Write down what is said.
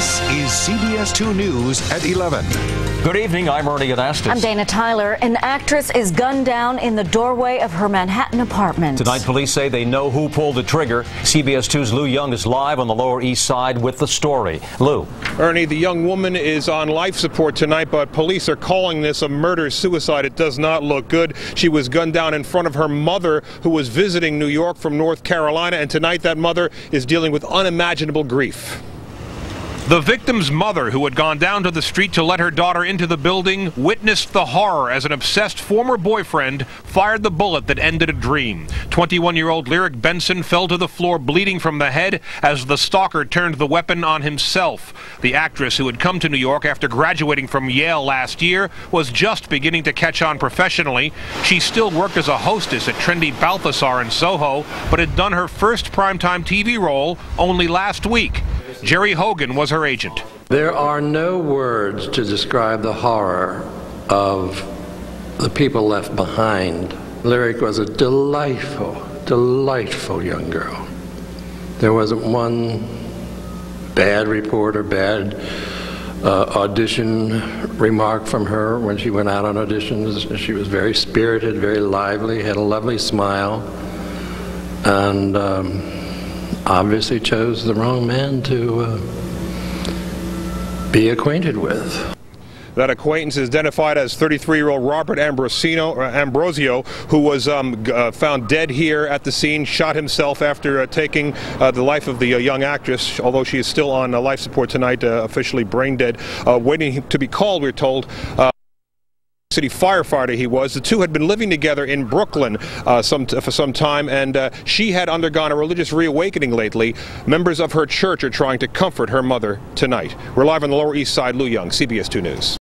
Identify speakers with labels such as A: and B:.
A: This is CBS 2 News at 11.
B: Good evening, I'm Ernie Anastas.
C: I'm Dana Tyler. An actress is gunned down in the doorway of her Manhattan apartment.
B: Tonight, police say they know who pulled the trigger. CBS 2's Lou Young is live on the Lower East Side with the story. Lou.
D: Ernie, the young woman is on life support tonight, but police are calling this a murder-suicide. It does not look good. She was gunned down in front of her mother, who was visiting New York from North Carolina, and tonight that mother is dealing with unimaginable grief. The victim's mother, who had gone down to the street to let her daughter into the building, witnessed the horror as an obsessed former boyfriend fired the bullet that ended a dream. 21-year-old Lyric Benson fell to the floor bleeding from the head as the stalker turned the weapon on himself. The actress, who had come to New York after graduating from Yale last year, was just beginning to catch on professionally. She still worked as a hostess at trendy Balthazar in Soho, but had done her first primetime TV role only last week. Jerry Hogan was her agent.
E: There are no words to describe the horror of the people left behind. Lyric was a delightful, delightful young girl. There wasn't one bad report or bad audition remark from her when she went out on auditions. She was very spirited, very lively, had a lovely smile, and obviously chose the wrong man to be acquainted with.
D: That acquaintance is identified as 33-year-old Robert Ambrosio, who was found dead here at the scene, shot himself after taking the life of the young actress, although she is still on life support tonight, officially brain dead, waiting to be called, we're told. City firefighter he was. The two had been living together in Brooklyn for some time, and she had undergone a religious reawakening lately. Members of her church are trying to comfort her mother tonight. We're live on the Lower East Side. Lou Young, CBS 2 News.